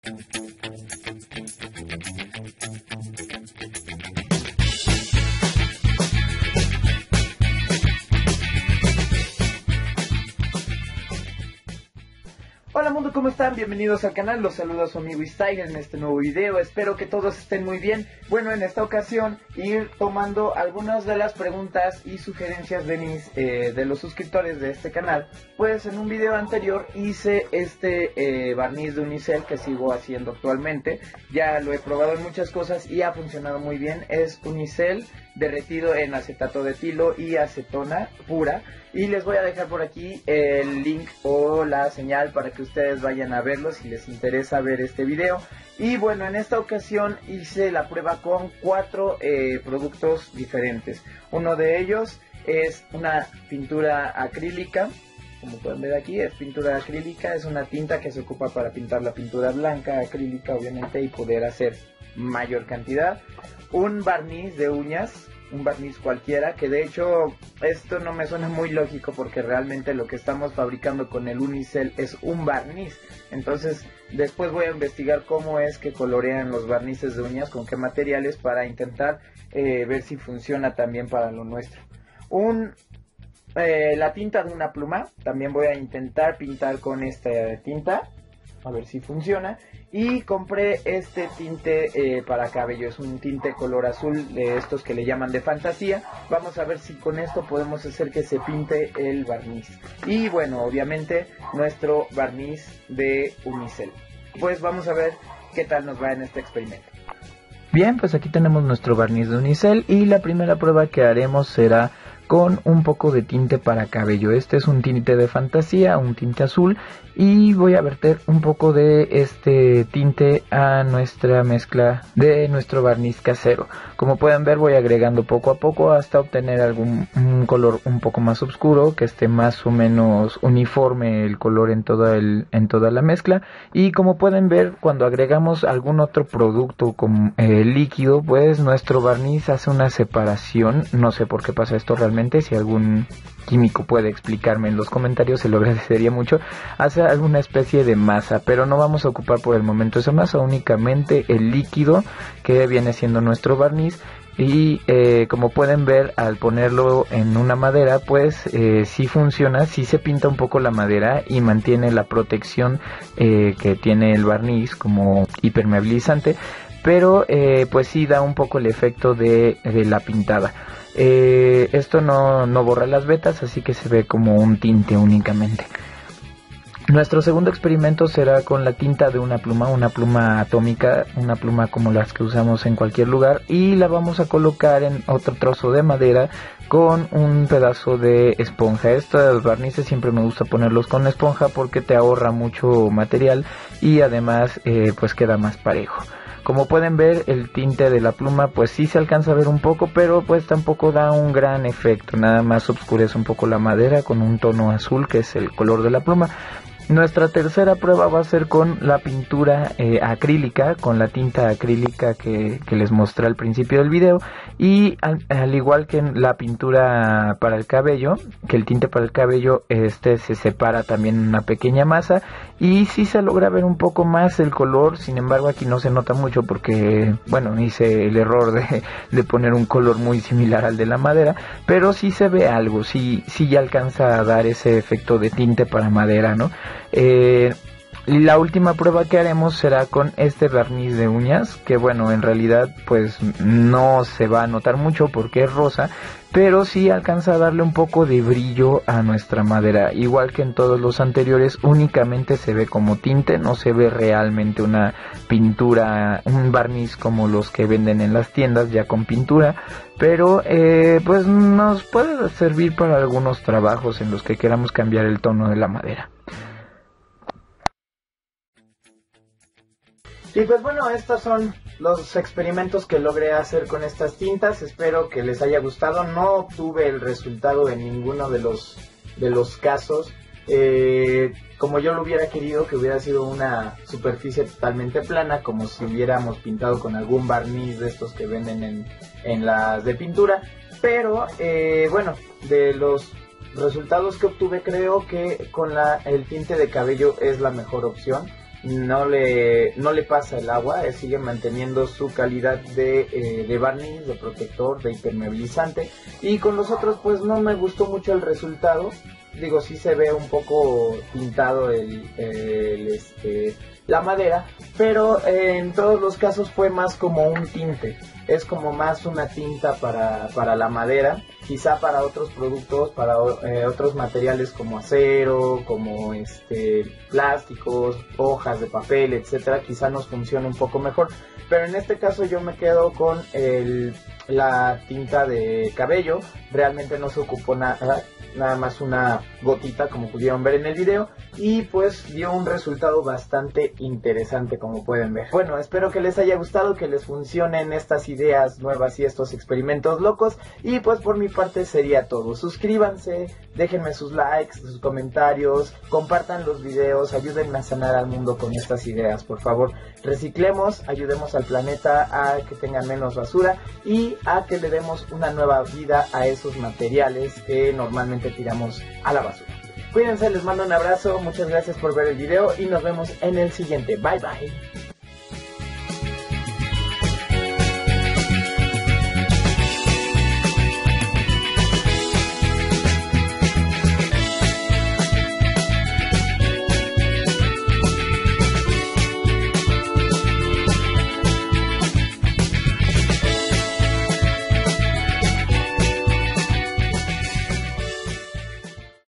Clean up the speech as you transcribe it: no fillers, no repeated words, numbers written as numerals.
Hola mundo, ¿cómo están? Bienvenidos al canal, los saluda su amigo Style en este nuevo video. Espero que todos estén muy bien. Bueno, en esta ocasión ir tomando algunas de las preguntas y sugerencias de los suscriptores de este canal. Pues en un video anterior hice este barniz de unicel que sigo haciendo actualmente. Ya lo he probado en muchas cosas y ha funcionado muy bien. Es unicel derretido en acetato de etilo y acetona pura. Y les voy a dejar por aquí el link o la señal para que ustedes vayan a verlo si les interesa ver este video. Y bueno, en esta ocasión hice la prueba con 4 productos diferentes. Uno de ellos es una pintura acrílica. Como pueden ver aquí, es pintura acrílica, es una tinta que se ocupa para pintar la pintura blanca, acrílica obviamente, y poder hacer mayor cantidad. Un barniz de uñas, un barniz cualquiera, que de hecho esto no me suena muy lógico porque realmente lo que estamos fabricando con el unicel es un barniz. Entonces después voy a investigar cómo es que colorean los barnices de uñas, con qué materiales, para intentar ver si funciona también para lo nuestro. La tinta de una pluma, también voy a intentar pintar con esta tinta, a ver si funciona. Y compré este tinte para cabello, es un tinte color azul de estos que le llaman de fantasía. Vamos a ver si con esto podemos hacer que se pinte el barniz. Y bueno, obviamente nuestro barniz de unicel. Pues vamos a ver qué tal nos va en este experimento. Bien, pues aquí tenemos nuestro barniz de unicel y la primera prueba que haremos será con un poco de tinte para cabello. Este es un tinte de fantasía, un tinte azul, y voy a verter un poco de este tinte a nuestra mezcla de nuestro barniz casero. Como pueden ver, voy agregando poco a poco hasta obtener un color un poco más oscuro, que esté más o menos uniforme el color en toda la mezcla. Y como pueden ver, cuando agregamos algún otro producto como líquido, pues nuestro barniz hace una separación. No sé por qué pasa esto realmente. Si algún químico puede explicarme en los comentarios, se lo agradecería mucho. Hace alguna especie de masa, pero no vamos a ocupar por el momento esa masa, únicamente el líquido que viene siendo nuestro barniz. Y como pueden ver, al ponerlo en una madera, pues sí funciona, sí se pinta un poco la madera y mantiene la protección que tiene el barniz como impermeabilizante, pero pues sí da un poco el efecto de la pintada. Esto no borra las vetas, así que se ve como un tinte únicamente. Nuestro segundo experimento será con la tinta de una pluma atómica, una pluma como las que usamos en cualquier lugar, y la vamos a colocar en otro trozo de madera con un pedazo de esponja. Estos barnices siempre me gusta ponerlos con esponja porque te ahorra mucho material y además pues queda más parejo. Como pueden ver, el tinte de la pluma pues sí se alcanza a ver un poco, pero pues tampoco da un gran efecto, nada más oscurece un poco la madera con un tono azul que es el color de la pluma. Nuestra tercera prueba va a ser con la pintura acrílica, con la tinta acrílica que les mostré al principio del video. Y al igual que en la pintura para el cabello, que el tinte para el cabello se separa también en una pequeña masa. Y sí se logra ver un poco más el color, sin embargo aquí no se nota mucho porque, bueno, hice el error de poner un color muy similar al de la madera. Pero sí se ve algo, sí ya alcanza a dar ese efecto de tinte para madera, ¿no? La última prueba que haremos será con este barniz de uñas, que bueno, en realidad pues no se va a notar mucho porque es rosa, pero sí alcanza a darle un poco de brillo a nuestra madera. Igual que en todos los anteriores, únicamente se ve como tinte, no se ve realmente una pintura, un barniz como los que venden en las tiendas ya con pintura, pero pues nos puede servir para algunos trabajos en los que queramos cambiar el tono de la madera. Y pues bueno, estos son los experimentos que logré hacer con estas tintas. Espero que les haya gustado. No obtuve el resultado en ninguno de los casos como yo lo hubiera querido, que hubiera sido una superficie totalmente plana, como si hubiéramos pintado con algún barniz de estos que venden en las de pintura. Pero bueno, de los resultados que obtuve, creo que con el tinte de cabello es la mejor opción. no le pasa el agua, sigue manteniendo su calidad de barniz, de protector, de impermeabilizante. Y con los otros pues no me gustó mucho el resultado. Digo, sí se ve un poco pintado la madera, pero en todos los casos fue más como un tinte. Es como más una tinta para la madera. Quizá para otros productos, para otros materiales como acero, como plásticos, hojas de papel, etcétera, quizá nos funcione un poco mejor. Pero en este caso yo me quedo con la tinta de cabello. Realmente no se ocupó nada más una gotita, como pudieron ver en el video, y pues dio un resultado bastante interesante, como pueden ver. Bueno, espero que les haya gustado, que les funcionen estas ideas nuevas y estos experimentos locos, y pues por mi parte sería todo. Suscríbanse, déjenme sus likes, sus comentarios, compartan los videos, ayúdenme a sanar al mundo con estas ideas, por favor. Reciclemos, ayudemos al planeta a que tenga menos basura y a que le demos una nueva vida a esos materiales que normalmente tiramos a la basura. Cuídense, les mando un abrazo, muchas gracias por ver el video y nos vemos en el siguiente. Bye bye.